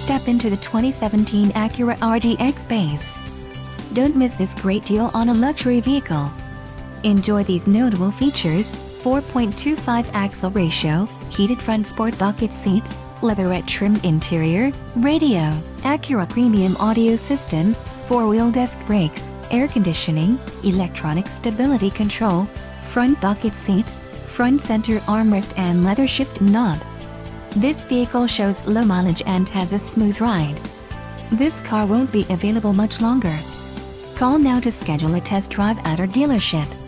step into the 2017 Acura RDX base. Don't miss this great deal on a luxury vehicle. Enjoy these notable features: 4.25 axle ratio, heated front sport bucket seats, leatherette trimmed interior, radio, Acura premium audio system, 4-wheel disc brakes, air conditioning, electronic stability control, front bucket seats, front center armrest and leather shift knob. This vehicle shows low mileage and has a smooth ride. This car won't be available much longer. Call now to schedule a test drive at our dealership.